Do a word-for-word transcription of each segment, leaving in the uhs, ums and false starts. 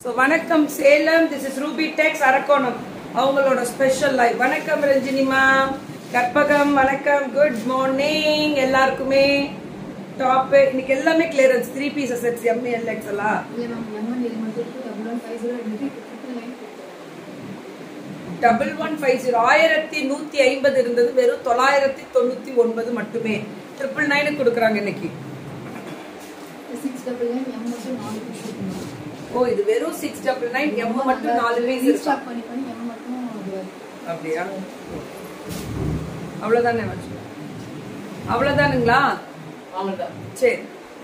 So வணக்கம் Salem, this is Ruby Tex Arakkonam அவங்களோட special live. வணக்கம் ரஞ்சினிமா, கற்பகம் வணக்கம், குட் மார்னிங் எல்லாருக்குமே. டாப் இன்னைக்கு எல்லாமே clearance, three pieces sets M L X எல்லாம் டபுள் ஒன் ஃபைவ் ஜீரோ ஆயிரத்தி நூத்தி ஐம்பது இருந்தது, வெறும் தொள்ளாயிரத்தி தொண்ணூத்தி ஒன்பது மட்டுமே. ட்ரிபிள் நைனு கொடுக்குறாங்க இன்னைக்கு. ஓ இது வெறும் சிக்ஸ் டபுள் நைன் எம் மட்டும் நாலு பீஸ் ஸ்டாக் பண்ணி பண்ணி எம் மட்டும் அப்படியா? அவ்வளவுதானே வச்சு அவ்வளவுதானுங்களா? அவ்வளவுதான். சரி,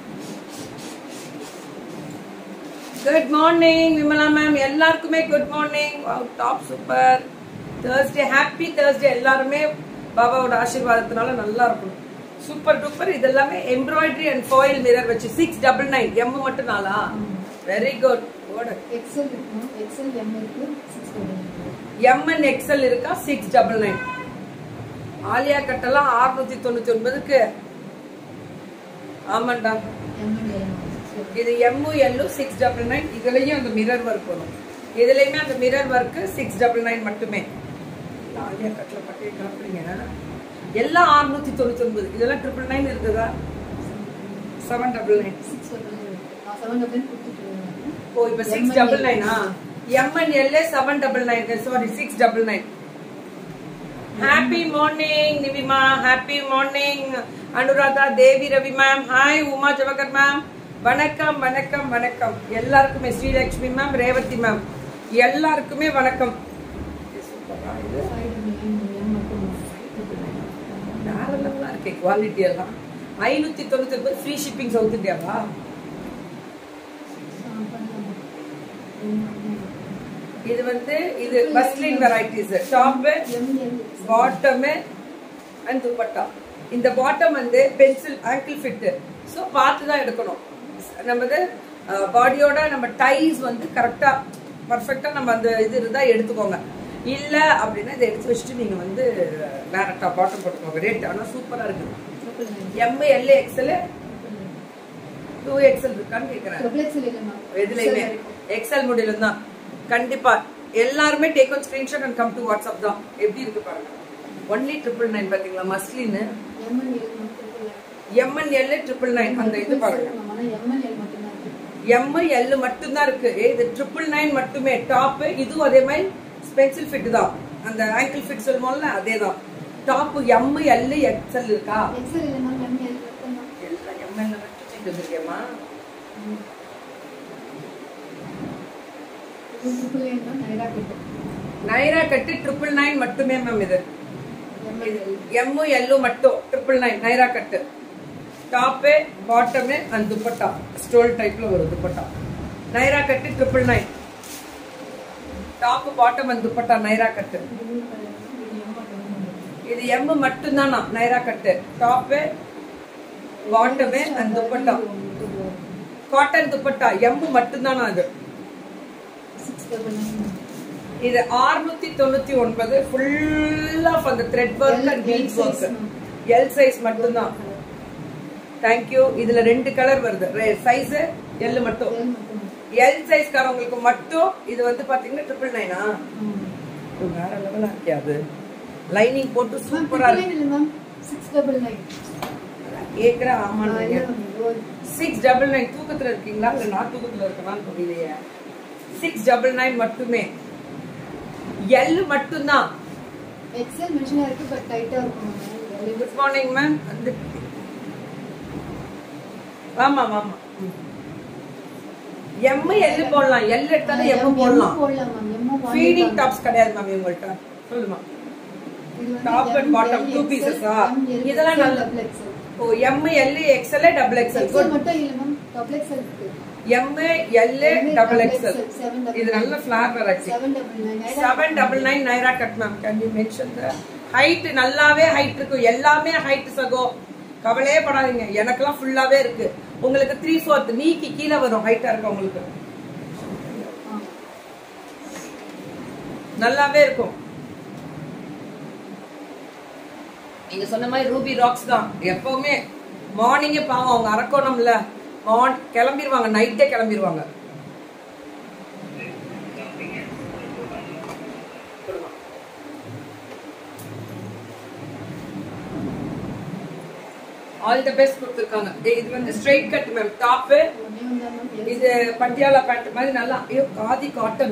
குட் மார்னிங் விமலா மேம், எல்லாருக்குமே good morning. Wow, top super. Thursday, happy Thursday. எல்லாருமே பாபாவோட ஆசீர்வாதத்தினால நல்லா இருக்கும். Super duper. இது எல்லாமே எம்ப்ராய்டரி அண்ட் ஃபாயில் மிரர் வச்சு சிக்ஸ் டபுள் நைன் எம் மட்டும் நாளா? Very good. XL XL M இருக்கு, six double nine M and XL இருக்கா, சிக்ஸ் டபுள் நைன். ஆலியா கட்டெல்லாம் அறுநூத்தி தொண்ணூத்தி ஒன்பதுக்கு. ஆமாண்டா, இது M L six double nine. இதுலயும் அந்த மிரர் ஒர்க் வரும். இதுலயுமே அந்த mirror work six double nine மட்டுமே. ஆலியா கட்டில பட்டே காப்பிடுங்க. எல்லாம் அறுநூத்தி தொண்ணூத்தி ஒன்பது. இதெல்லாம் ட்ரிபிள் நைன் இருக்குதா? Seven double nine six double nine seven double nine. ஓ இப்ப சிக்ஸ் டபுள் நைனா? M and L seven double nine, sorry six double nine. Happy morning Nivima, happy morning Anuradha, Devi Ravi ma'am, hi Uma Jawahar ma'am, வணக்கம் வணக்கம் வணக்கம் எல்லாருக்குமே. ஸ்ரீலட்சுமி மேம், ரேவதி மேம், எல்லாருக்குமே வணக்கம். குவாலிட்டி எல்லாம் ஐநூத்தி தொண்ணூத்தி ஒன்பது, ஃப்ரீ ஷிப்பிங் சவுத் இந்தியாவா? இது வந்து இது muslin varieties. Top, bottom and dupatta. இந்த பாட்டம் வந்து பென்சில் ஆங்கிள் ஃபிட். ஸோ பார்த்து தான் எடுக்கணும். நம்ம பாடியோட நம்ம டைஸ் வந்து கரெக்டா பர்ஃபெக்டா நம்ம அந்த இது இருந்தா எடுத்துக்கோங்க. இல்ல அப்படின்னா இதை எடுத்து வச்சுட்டு நீங்க வந்து டேரக்டா பாட்டம் போட்டுக்கோங்க. ரேட் ஆனா சூப்பரா இருக்கு. M L XL two XL இருக்கான்னு கேக்குறேன். எதுலயுமே எக்ஸ்எல் முடியல தான். கண்டிப்பா எல்லாருமே take one screenshot and come to WhatsApp தான். எப்படி இருக்கு பாருங்க. ஒன்லி ட்ரிபிள் நைன் பாத்தீங்களா? Muslin M and L triple nine. அந்த இது பாருங்க, எம் எல் மட்டும் தான் இருக்கு. இது ட்ரிபிள் நைன் மட்டுமே. டாப் இதுவும் அதே மாதிரி பென்சில் ஃபிட் தான். அந்த ஆங்கிள் ஃபிட் சொல்லுவோம்ல, அதே தான். டாப் எம் எல் எக்ஸ்எல் இருக்கா? எம் எல் வச்சிருக்கேமா? நைரா கட்டு ட்ரிபிள் நைன் மட்டுமே மேம். இது எம் எல் மட்டும் triple nine Naira cut. Top, bottom and dupatta stole டைப்ல வரும் dupatta. Naira cut triple nine. Top, bottom and dupatta Naira cut. இது எம் மட்டும் தானா Naira cut? Top, bottom and dupatta cotton dupatta M மட்டும் தானா? அது இது அறுநூத்தி தொண்ணூத்தி ஒன்பது. ஃபுல் ஆஃப் அந்த thread work and beads work. L size மட்டும் தான். தேங்க்யூ. இதுல ரெண்டு கலர் வருது. சைஸ் எல் மட்டும். எல் சைஸ் காரங்களுக்கு மட்டும் இது வந்து பாத்தீங்கன்னா ட்ரிபிள் நைனா? வேற லெவலா இருக்கே. அது லைனிங் போட்டு சூப்பரா இருக்கு. சிக்ஸ் டபுள் நைன் கேக்குற. ஆமா, சிக்ஸ் டபுள் நைன். தூக்கத்துல இருக்கீங்களா இல்ல நான் தூக்கத்துல இருக்கனான்னு புரியலையே. சிக்ஸ் டபுள் நைன் மட்டுமே. எல் மட்டும் தான். எக்ஸ்எல் மென்ஷனா இருக்கு, பட் டைட்டா இருக்கும். Good morning ma'am. ஆமா ஆமா. எம் எல் போடலாம். எல் எடுத்தாலும் எம் போடலாம். ஃபீடிங் டாப்ஸ் கிடையாது மேம் இவங்கள்ட்ட. சொல்லுமா? டாப் அண்ட் பாட்டம் டூ பீசஸா? இதெல்லாம் நல்ல. ஓ M L XL double XL. Good. மட்டும் இல்ல மேம், டபுள் எக்ஸ்எல் இருக்கு. M L double XL. இது நல்ல flare variety. Seven double nine Naira cut ma'am. Can you mention the height? நல்லாவே ஹைட் இருக்கு. எல்லாமே ஹைட் சகோ, கவலையே படாதீங்க. எனக்கெல்லாம் ஃபுல்லாவே இருக்கு. உங்களுக்கு த்ரீ ஃபோர்த் நீக்கி கீழே வரும். ஹைட்டா இருக்கு உங்களுக்கு. நல்லாவே இருக்கும். நீங்க சொன்ன மாதிரி ரூபி ராக்ஸ் தான் எப்பவுமே. மார்னிங்கே பாவம் அவங்க அரக்கோணம்ல கிளம்பிடுவாங்க, நைட்டே கிளம்பிடுவாங்க. ஆல் தி பெஸ்ட் கொடுத்திருக்காங்க. இது வந்து ஸ்ட்ரைட் கட் மேம். டாப் இது பட்டியாலா பேண்ட் மாதிரி நல்லா ஐயோ காதி காட்டன்.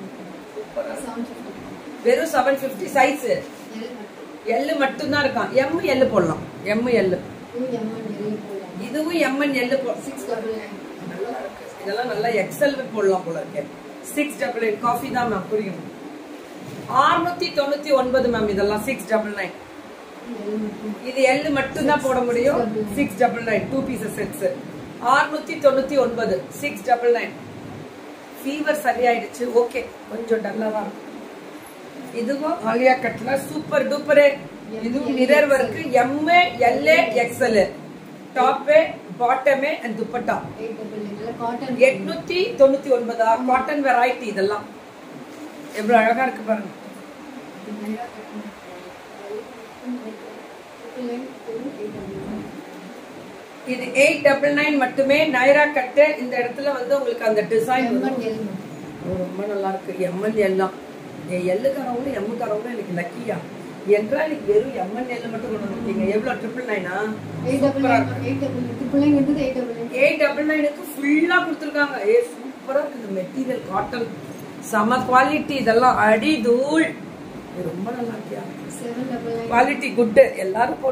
வெறும் செவன் பிப்டி. சைஸ் எல் மட்டும் தான் இருக்கான். எம் எல் போடலாம். எம் எல் இதுவும் எம் என் எல் இதெல்லாம் நல்லா எக்ஸல் போடலாம் போல இருக்கு. சிக்ஸ் டபுள் நைன் காஃபி தான் மேம். புரியும். ஆறுநூத்தி தொண்ணூத்தி ஒன்பது மேம். இதெல்லாம் சிக்ஸ் டபுள் நைன். இது எல் மட்டும் தான் போட முடியும். Six double nine two pieces sets. ஆறுநூத்தி தொண்ணூத்தி ஒன்பது சிக்ஸ் டபுள் நைன். ஃபீவர் சரியாயிடுச்சு. ஓகே கொஞ்சம் டல்லா தான். இதுவும் ஆலியா கட்ல சூப்பர் டூப்பரே. இதுவும் mirror work. M L XL. Top bottom and dupatta. எட்நூத்தி தொண்ணூத்தி ஒன்பது காட்டன் வெரைட்டி. இதெல்லாம் எவ்வளவு அழகா இருக்கு பாருங்க. இது எயிட் டபுள் நைன் மட்டுமே. நைரா கட்டு. இந்த இடத்துல வந்து உங்களுக்கு அந்த டிசைன் ரொம்ப நல்லா இருக்கு. எம்எல் எல்லாம் எல்லுக்காரவங்களும் எம்முக்காரவங்களும் எனக்கு லக்கியா என்றா எனக்கு வெறும் எம்என் எல் மட்டும் கொண்டு வந்துருக்கீங்க. எவ்வளவு ட்ரிபிள் நைனா? எயிட் டபுள் நைனுக்கு ஃபுல்லா கொடுத்துருக்காங்க. ஏ சூப்பரா இருக்கு. இந்த மெட்டீரியல் காட்டன் சம குவாலிட்டி. இதெல்லாம் அடி தூள். ரொம்ப நல்லா இருக்கியா? Quality good. எல்லாரும்